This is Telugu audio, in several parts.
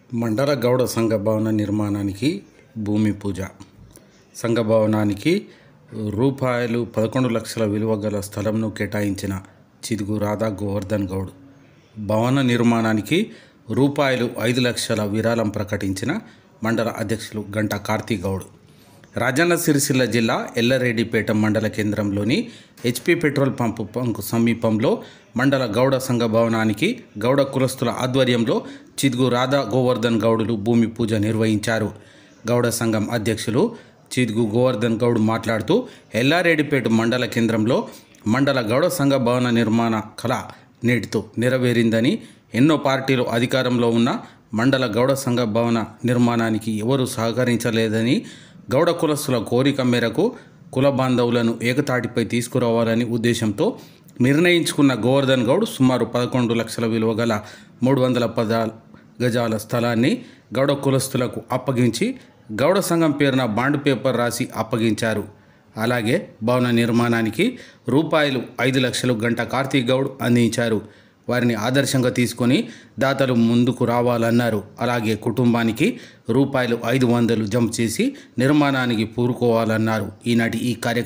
మండల గౌడ సంఘ భవన నిర్మాణానికి భూమి పూజ. సంఘ భవనానికి రూపాయలు 11 లక్షల విలువ గల స్థలంను కేటాయించిన చిదుగు రాధా గోవర్ధన్ గౌడ్. భవన నిర్మాణానికి రూపాయలు 5 లక్షల విరాళం ప్రకటించిన మండల అధ్యక్షులు గంట కార్తీ గౌడ్. రాజన్న సిరిసిల్ల జిల్లా ఎల్లారెడ్డిపేట మండల కేంద్రంలోని హెచ్పి పెట్రోల్ పంపు సమీపంలో మండల గౌడ సంఘ భవనానికి గౌడ కులస్తుల ఆధ్వర్యంలో చిదుగు రాధా గోవర్ధన్ గౌడులు భూమి పూజ నిర్వహించారు. గౌడ సంఘం అధ్యక్షులు చిదుగు గోవర్ధన్ గౌడ్ మాట్లాడుతూ ఎల్లారెడ్డిపేట మండల కేంద్రంలో మండల గౌడ సంఘ భవన నిర్మాణ కళ నేటితో నెరవేరిందని, ఎన్నో పార్టీలు అధికారంలో ఉన్న మండల గౌడ సంఘ భవన నిర్మాణానికి ఎవరూ సహకరించలేదని, గౌడ కులస్తుల కోరిక మేరకు కుల బాంధవులను ఏకతాటిపై తీసుకురావాలని ఉద్దేశంతో నిర్ణయించుకున్న గోవర్ధన్ గౌడ్ సుమారు 11 లక్షల విలువ గల 310 గజాల స్థలాన్ని గౌడ కులస్తులకు అప్పగించి గౌడ సంఘం పేరున బాండ్ పేపర్ రాసి అప్పగించారు. అలాగే భవన నిర్మాణానికి రూపాయలు 5 లక్షలు గంట కార్తీ గౌడ్ అందించారు. వారిని ఆదర్శంగా తీసుకొని దాతలు ముందుకు రావాలన్నారు. అలాగే కుటుంబానికి రూపాయలు 500 జమ చేసి నిర్మాణానికి పూనుకోవాలన్నారు. ఈనాటి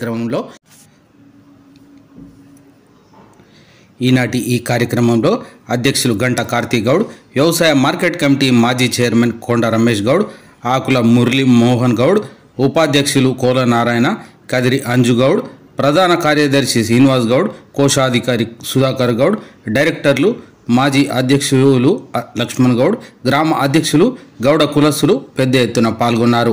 ఈ కార్యక్రమంలో అధ్యక్షులు గంట కార్తీ గౌడ్, వ్యవసాయ మార్కెట్ కమిటీ మాజీ చైర్మన్ కొండ రమేష్ గౌడ్, ఆకుల మురళీ మోహన్ గౌడ్, ఉపాధ్యక్షులు కోల నారాయణ, కదిరి అంజు గౌడ్, ప్రధాన కార్యదర్శి శ్రీనివాస్ గౌడ్, కోశాధికారి సుధాకర్ గౌడ్, డైరెక్టర్లు మాజీ అధ్యక్షులు లక్ష్మణ్ గౌడ్, గ్రామ అధ్యక్షులు గౌడ కులస్తులు పెద్ద ఎత్తున పాల్గొన్నారు.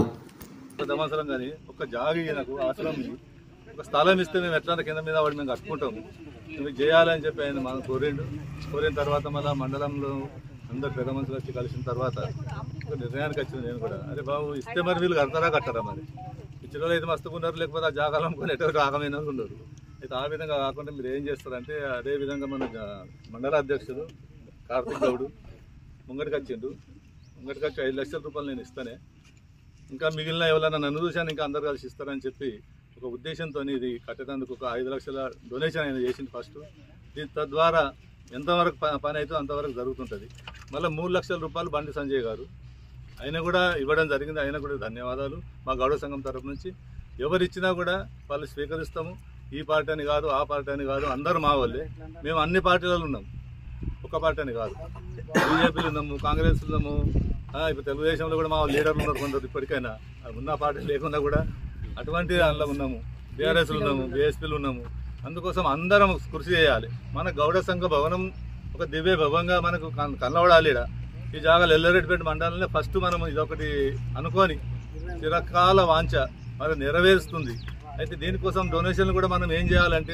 ఒక స్థలం ఇస్తే మేము ఎట్లా కింద మీద వాడు మేము కట్టుకుంటాము, మేము చేయాలని చెప్పి ఆయన మనం కోరిన తర్వాత మళ్ళీ మండలంలో అందరు పెద్ద మనుషులు వచ్చి కలిసిన తర్వాత ఒక నిర్ణయానికి వచ్చింది. నేను కూడా అరే బాబు ఇస్తే మరి వీళ్ళు కట్టరా మరి ఇచ్చిన వాళ్ళు అయితే మస్తుకున్నారు, లేకపోతే ఆ జాగాలం కొని ఎటువంటి ఆగమైన వాళ్ళు ఉన్నారు. అయితే ఆ విధంగా కాకుండా మీరు ఏం చేస్తారంటే అదే విధంగా మన మండల అధ్యక్షుడు కార్తీక్ గౌడ్ ముంగటికి వచ్చిండు. ముంగటికి వచ్చి 5 లక్షల రూపాయలు నేను ఇస్తానే, ఇంకా మిగిలిన ఎవరైనా నన్ను చూశాను ఇంకా అందరు కలిసి ఇస్తారని చెప్పి ఒక ఉద్దేశంతో ఇది కట్టేందుకు ఒక 5 లక్షల డొనేషన్ ఆయన చేసింది ఫస్ట్. తద్వారా ఎంతవరకు పని అయితే అంతవరకు జరుగుతుంటుంది. మళ్ళీ 3 లక్షల రూపాయలు బండి సంజయ్ గారు ఆయన కూడా ఇవ్వడం జరిగింది. ఆయన కూడా ధన్యవాదాలు. మా గౌడ సంఘం తరఫు నుంచి ఎవరిచ్చినా కూడా వాళ్ళు స్వీకరిస్తాము. ఈ పార్టీ అని కాదు, ఆ పార్టీ అని కాదు, అందరూ మా వాళ్ళే. మేము అన్ని పార్టీలలో ఉన్నాం, ఒక పార్టీ అని కాదు. బీజేపీలు ఉన్నాము, కాంగ్రెస్ ఉన్నాము, ఇప్పుడు తెలుగుదేశంలో కూడా మా లీడర్లు ఉన్నారు కొందరు. ఇప్పటికైనా ఉన్న పార్టీ లేకుండా కూడా అటువంటి దానిలో ఉన్నాము. బీఆర్ఎస్లు ఉన్నాము, బీఎస్పీలు ఉన్నాము. అందుకోసం అందరం కృషి చేయాలి. మన గౌడ సంఘ భవనం ఒక దివ్య భవంగా మనకు కనబడాలి. ఈ జాగాలు ఎల్లారెడ్డిపేట మండలంలో ఫస్ట్ మనం ఇదొకటి అనుకొని చిరకాల వాంఛ మరి నెరవేరుస్తుంది. అయితే దీనికోసం డొనేషన్లు కూడా మనం ఏం చేయాలంటే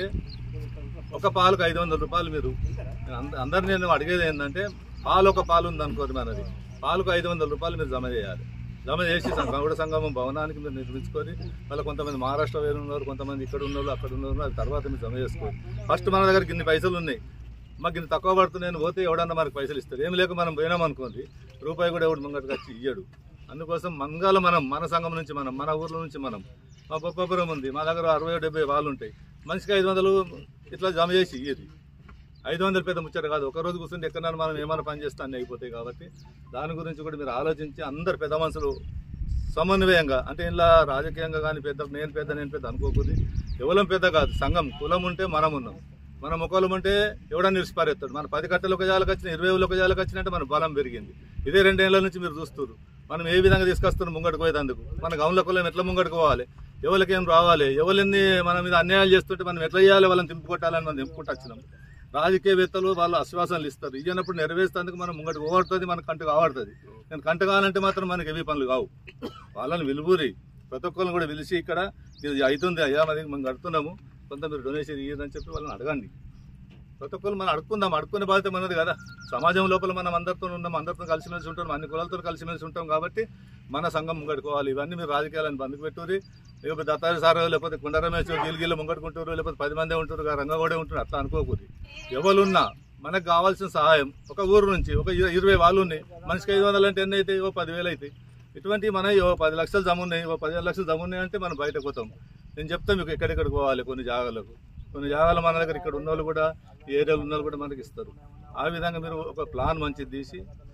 ఒక పాలకు 500 రూపాయలు మీరు అందరు నేను అడిగేది ఏంటంటే పాలు ఒక పాలు ఉంది అనుకోరు, మనది పాలకు 500 రూపాయలు మీరు జమ చేయాలి. జమ చేసి గౌడ సంగమం భవనానికి మీరు నిర్మించుకొని మళ్ళీ కొంతమంది మహారాష్ట్ర వేరు ఉన్నారు, కొంతమంది ఇక్కడ ఉన్నోళ్ళు అక్కడ ఉన్నోళ్ళు, అది తర్వాత మీరు జమ చేసుకోవాలి. ఫస్ట్ మన దగ్గరికి ఇన్ని పైసలు ఉన్నాయి, మాకు ఇంత తక్కువ పడుతుంది, నేను పోతే ఎవడన్నా మనకు పైసలు ఇస్తారు. ఏమి లేక మనం పోయినామనుకోండి రూపాయి కూడా ఎవడు ముంగట్టుకు వచ్చి ఇయ్యడు. అందుకోసం మంగాల మనం మన సంఘం నుంచి మన ఊర్ల నుంచి మా బొప్పపురం ఉంది, మా దగ్గర 60-70 వాళ్ళు ఉంటాయి. మనిషికి 500 ఇట్లా జమ చేసి ఇయ్యేది. 500 పెద్ద ముచ్చట కాదు. ఒకరోజు కూర్చుంటే ఎక్కడన్నా మనం ఏమైనా పని చేస్తే అన్నీ అయిపోతాయి. కాబట్టి దాని గురించి కూడా మీరు ఆలోచించి అందరు పెద్ద మనుషులు సమన్వయంగా, అంటే ఇలా రాజకీయంగా కానీ నేను పెద్ద అనుకోకూడదు. ఎవరం పెద్ద కాదు, సంఘం కులం ఉంటే మనం ఉన్నాం. మనం ఒకళ్ళం ఉంటే ఎవడన్నా నిలిచిపారేస్తాడు. మన 10 కట్టల ఒక జాలకు వచ్చిన 20 ఒక జాలకు వచ్చినట్టే మన బలం పెరిగింది. ఇదే 2 ఏళ్ల నుంచి మీరు చూస్తున్నారు మనం ఏ విధంగా తీసుకొస్తున్నారు ముంగడికి పోయేందుకు. మన గౌన్ల కులం ఎట్లా ముంగడికి పోవాలి, ఎవరికేం రావాలి, ఎవరిని మన మీద అన్యాయాలు చేస్తుంటే మనం ఎట్లా చేయాలి, వాళ్ళని తింపుకొట్టాలని మనం తింపుకుంటూ వచ్చినాం. రాజకీయవేత్తలు వాళ్ళు ఆశ్వాసనలు ఇస్తారు, ఇచ్చినప్పుడు నెరవేర్చేందుకు మనం ముంగడికి ఓడుతుంది, మన కంట కావడుతుంది. నేను కంట కావాలంటే మాత్రం మనకి ఏవి పనులు కావు. వాళ్ళని విలువూరి ప్రతి ఒక్కరిని కూడా పిలిచి ఇక్కడ ఇది అవుతుంది అయ్యా మరి మనం కడుతున్నాము, కొంత మీరు డొనేషన్ ఇయ్యదని చెప్పి వాళ్ళని అడగండి. ప్రతి ఒక్కరు మనం అడుక్కునే బాధ్యత మనది కదా. సమాజం లోపల మనం అందరితో ఉన్నాం, అందరితో కలిసిమెలిసి ఉంటాం, అన్ని కులాలతో కలిసిమెలిసి ఉంటాం. కాబట్టి మన సంఘం ముంగడుకోవాలి. ఇవన్నీ మీరు రాజకీయాలను బందుకు పెట్టుర్రి. లేకపోతే దత్తారి సార్ లేకపోతే కుండ రమేష్ గిల్లు ముంగడుకుంటారు, లేకపోతే 10 మందే ఉంటారు, రంగగోడే ఉంటారు, అట్లా అనుకోకూడదు. ఎవరున్నా మనకు కావాల్సిన సహాయం ఒక ఊరు నుంచి ఒక 20 వాళ్ళు ఉన్నాయి, మనిషికి 500 అంటే ఎన్ని అవుతాయి, 10,000 అవుతాయి. ఇటువంటి మన 10 లక్షలు జమ ఉన్నాయి, 15 లక్షలు జమ ఉన్నాయి అంటే మనం బయటకు పోతాం. నేను చెప్తాను మీకు ఎక్కడెక్కడికి పోవాలి. కొన్ని జాగాలు మన దగ్గర ఇక్కడ ఉన్న వాళ్ళు కూడా ఈ ఏరియాలో ఉన్న వాళ్ళు కూడా మనకి ఇస్తారు. ఆ విధంగా మీరు ఒక ప్లాన్ మంచిది తీసి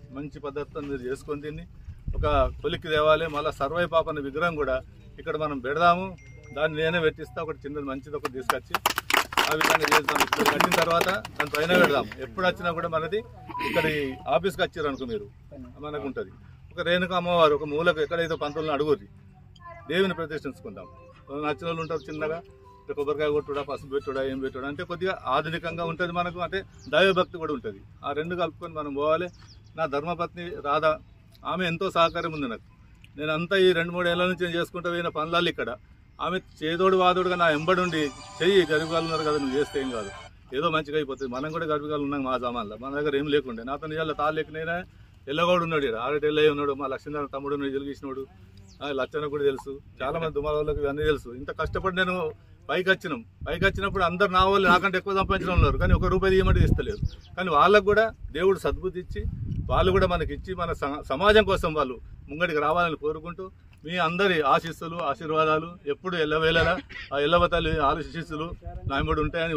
మంచి పద్ధతితో మీరు చేసుకొని దీన్ని ఒక కొలిక్కి తేవాలి. మళ్ళీ సర్వై పాపన్న విగ్రహం కూడా ఇక్కడ మనం పెడదాము, దాన్ని నేనే పెట్టిస్తా, ఒకటి చిన్నది మంచిది ఒకటి తీసుకొచ్చి ఆ విధంగా చేస్తాం. ఇక్కడ కట్టిన తర్వాత దాని పైన పెడదాము. ఎప్పుడు వచ్చినా కూడా మనది ఇక్కడ ఆఫీస్కి వచ్చారు అనుకో మీరు మనకు ఉంటుంది. ఒక రేణుక అమ్మవారు ఒక మూలకు ఎక్కడైతే పంతులను అడుగురి దేవుని ప్రతిష్ఠించుకుందాం. నచ్చిన వాళ్ళు ఉంటారు, చిన్నగా కొబ్బరికాయ కొట్టుడా, పసుపు పెట్టుడా, ఏం పెట్టుడా అంటే కొద్దిగా ఆధునికంగా ఉంటుంది మనకు, అంటే దైవభక్తి కూడా ఉంటుంది. ఆ రెండు కలుపుకొని మనం పోవాలి. నా ధర్మపత్ని రాధ ఆమె ఎంతో సహకారం ఉంది నాకు. నేను అంతా ఈ 2-3 ఏళ్ళ నుంచి నేను చేసుకుంటూ పోయిన పనులాలు ఇక్కడ ఆమె చేదోడు వాదోడుగా నా ఎంబడి ఉండి చెయ్యి, గరిబిగాలు ఉన్నారు కదా, నువ్వు చేస్తే ఏం కాదు, ఏదో మంచిగా అయిపోతుంది. మనం కూడా గరిబిగాలు ఉన్నాం మా జమాన్లో, మన దగ్గర ఏం లేకుండే. నాతో నిజాల్లో తాళ్ళు లేకనైనా ఎల్లగోడు ఉన్నాడు, ఆడటెల్లయ్య ఉన్నాడు, మా లక్ష్మీనారాయణ తమ్ముడు ఉన్నాడు, జలిగిసినాడు, లచ్చన్న కూడా తెలుసు, చాలా మంది దుమాల వాళ్ళకి ఇవన్నీ తెలుసు. ఇంత కష్టపడి నేను పైకి వచ్చినప్పుడు అందరు నా వాళ్ళు నాకంటే ఎక్కువ సంపాదించిన ఉన్నారు, కానీ ఒక రూపాయి తీయమంటే ఇస్తలేరు. కానీ వాళ్ళకు కూడా దేవుడు సద్బుద్ధి ఇచ్చి వాళ్ళు కూడా మనకి ఇచ్చి మన సమాజం కోసం వాళ్ళు ముంగడికి రావాలని కోరుకుంటూ మీ అందరి ఆశీస్సులు ఆశీర్వాదాలు ఎప్పుడు ఎల్లవేళలా ఆ ఎల్లవతల్లి ఆశీస్సులు నా వెంబడి ఉంటాయని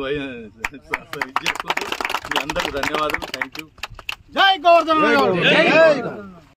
చేసుకుంటూ మీ అందరికీ ధన్యవాదాలు. Thank you. జై గోవర్ధన.